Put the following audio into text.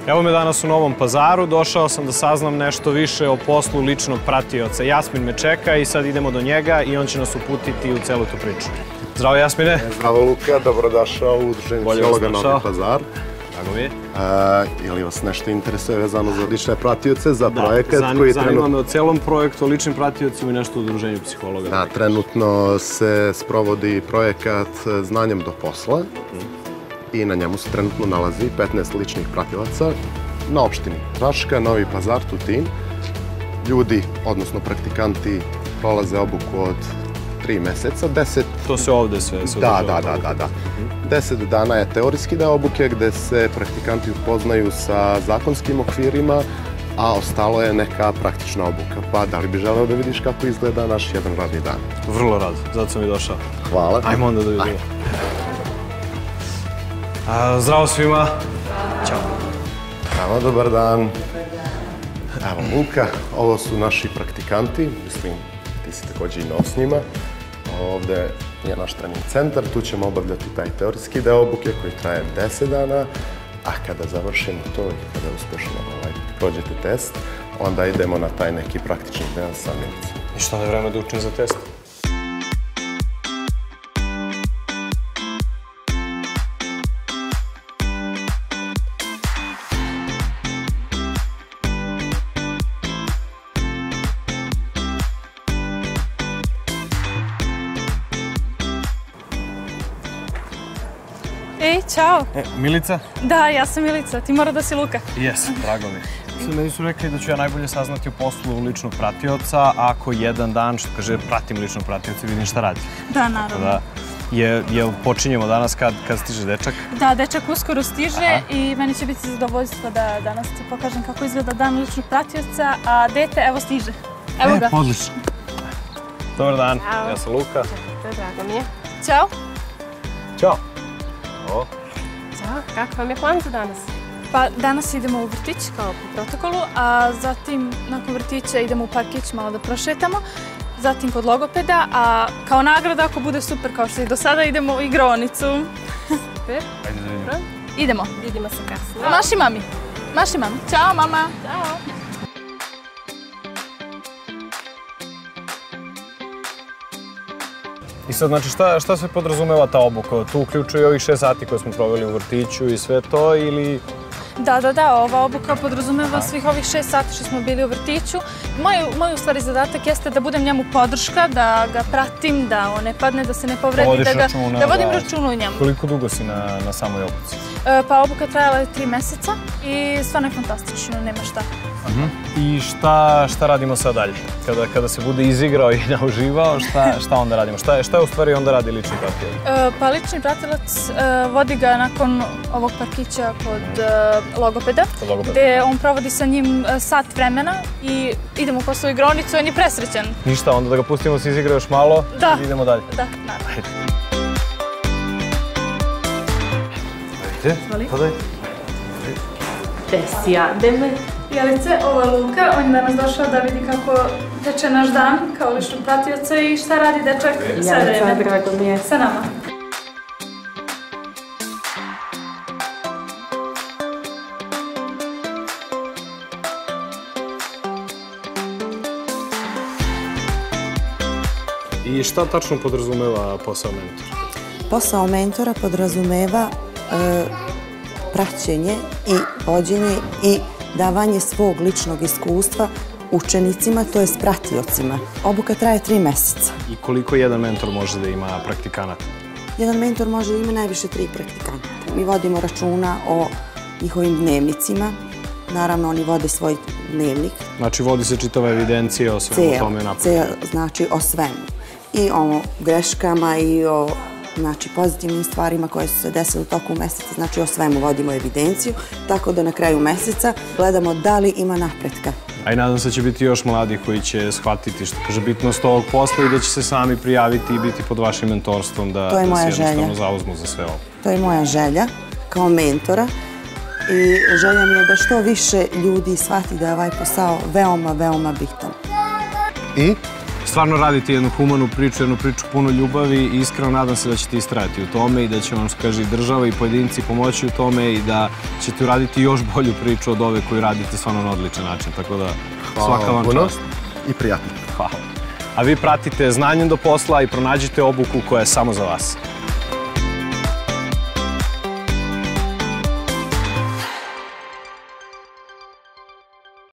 Evo me danas u Novom Pazaru, došao sam da saznam nešto više o poslu ličnog pratioca. Jasmin me čeka i sad idemo do njega i on će nas uputiti u celu tu priču. Zdravo Jasmine. Zdravo Luka, dobrodošao u Udruženje psihologa Novi Pazar. Drago mi je. Ili vas nešto interesuje vezano za lične pratioce, za projekat koji zanima me o celom projektu o ličnim pratiocima i nešto u Udruženju psihologa. Da, trenutno se sprovodi projekat Znanjem do posla i na njemu se trenutno nalazi 15 ličnih pratilaca na opštini Raška, Novi Pazar, Tutin. Ljudi, odnosno praktikanti, prolaze obuku od 3 meseca, 10... To se ovde sve Da. 10 dana je teorijski deo obuke gde se praktikanti upoznaju sa zakonskim okvirima, a ostalo je neka praktična obuka. Pa da li bi želeo da vidiš kako izgleda naš jedan radni dan? Vrlo rado, zato sam i došao. Hvala. Ajmo onda da vidimo. Zdravo svima. Ćao. Evo, dobar dan. Evo, Luka, ovo su naši praktikanti, mislim, ti si također i nov s njima. Ovde je naš trening centar, tu ćemo obavljati taj teorijski deo obuke koji traje 10 dana, a kada završimo to i kada uspešno prođete test, onda idemo na taj neki praktični deo sa Milicom. I što je vreme da učim za test? Ej, čao. Milica? Da, ja sam Milica. Ti mora da si Luka. Jes, drago mi. Meni su rekli da ću ja najbolje saznati o poslu ličnog pratioca ako jedan dan, što kaže, pratim ličnog pratioca i vidim šta radi. Da, naravno. Jel počinjemo danas kad stiže dečak? Da, dečak uskoro stiže i meni će biti zadovoljstvo da danas ti pokažem kako izgleda dan ličnog pratioca, a dete, evo, stiže. Evo ga. Odlično. Dobar dan, ja sam Luka. Drago mi je. Ćao. Ćao. Ćao, kakav vam je plan za danas? Pa danas idemo u vrtić, kao po protokolu, a zatim nakon vrtića idemo u parkić malo da prošetamo, zatim kod logopeda, a kao nagrada, ako bude super kao što i do sada, idemo u igraonicu. Super. Ajde da vidimo. Idemo. Vidimo se kasnije. Maši mami. Maši mami. Ćao, mama. Ćao. I sad, znači, šta se podrazumeva ta obuka? Tu uključuje ovih 6 sati koje smo proveli u vrtiću i sve to, ili... Da, ova obuka podrazumeva svih ovih 6 sati što smo bili u vrtiću. Moj u stvari zadatak jeste da budem njemu podrška, da ga pratim, da on ne padne, da se ne povredi, da vodim računa o njemu. Koliko dugo si na samoj obuci? Pa obuka trajala je 3 meseca i stvarno je fantastično, nema šta. I šta radimo sad dalje? Kada se bude izigrao i nauživao, šta onda radimo? Šta u stvari onda radi lični pratilac? Pa lični pratilac vodi ga nakon ovog parkića kod logopeda, gde on provodi sa njim sat vremena i idemo posle u igronicu, on je presrećan. Ništa, onda da ga pustimo se izigra još malo i idemo dalje. Da, naravno. Ajde, podaj. Gde si Ademe? Jelice, ovo je Luka, on je danas došao da vidi kako teče naš dan kao ličnog pratioca i šta radi dečak sa vreme. Jelica, drago mi je. Sa nama. I šta tačno podrazumeva posao mentora? Posao mentora podrazumeva praćenje i vođenje i davanje svog ličnog iskustva učenicima, to je s pratiocima. Obuka traje 3 meseca. I koliko jedan mentor može da ima praktikanata? Jedan mentor može da ima najviše 3 praktikanta. Mi vodimo računa o njihovim dnevnicima. Naravno, oni vode svoj dnevnik. Znači, vodi se čitava evidencija o svemu tome napred? Znači, o svemu. I o greškama i o pozitivnim stvarima koje su se desile u toku meseca, znači o svemu vodimo evidenciju, tako da na kraju meseca gledamo da li ima napretka. A i nadam se da će biti još mladi koji će shvatiti što kaže bitnost ovog posla i da će se sami prijaviti i biti pod vašim mentorstvom da se jednostavno zauzmu za sve ovo. To je moja želja kao mentora i želja mi je da što više ljudi shvati da je ovaj posao veoma, veoma bitan. I stvarno radite jednu humanu priču, jednu priču puno ljubavi i iskreno nadam se da ćete istrajati u tome i da će vam, kaže, i država i pojedinci pomoći u tome i da ćete uraditi još bolju priču od ove koju radite stvarno na odličan način. Tako da, svaka vam čast. I prijatno. Hvala. A vi pratite Znanjem do posla i pronađite obuku koja je samo za vas.